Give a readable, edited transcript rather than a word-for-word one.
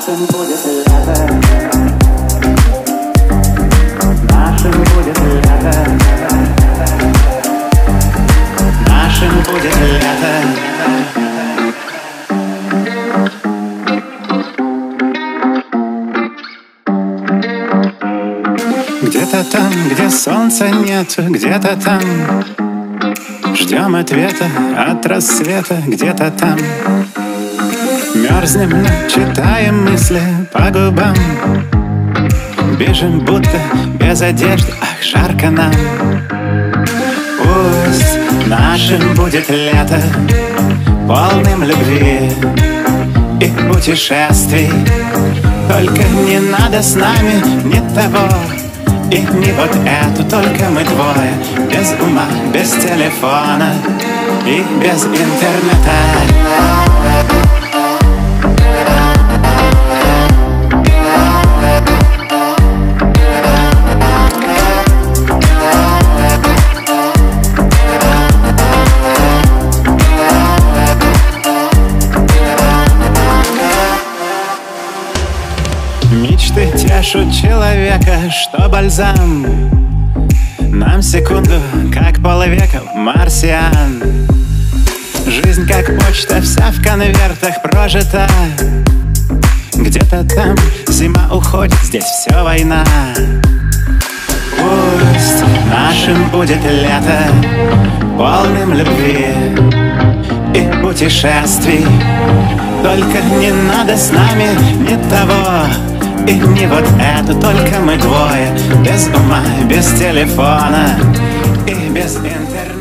Нашим будет лето, нашим будет лето, нашим будет лето. Где-то там, где солнца нет, где-то там ждем ответа от рассвета, где-то там мерзнем, но читаем мысли по губам. Бежим, будто без одежды, ах, жарко нам. Пусть нашим будет лето, полным любви и путешествий. Только не надо с нами ни того и не вот эту, только мы двое, без ума, без телефона и без интернета. Мечты тешут человека, что бальзам. Нам секунду, как полвека, марсиан. Жизнь как почта, вся в конвертах прожита. Где-то там зима уходит, здесь все война. Пусть нашим будет лето, полным любви и путешествий. Только не надо с нами ни того и не вот это, только мы двое, без ума, без телефона и без интернета.